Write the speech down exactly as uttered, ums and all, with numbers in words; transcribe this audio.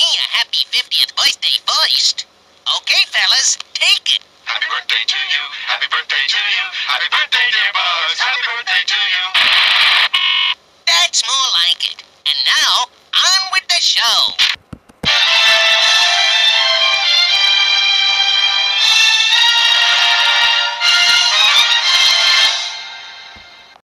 a happy fiftieth birthday first. Okay, fellas, take it. Happy birthday to you, happy birthday to you, happy birthday, dear Buzz, happy birthday to you. That's more like it. And now, on with the show.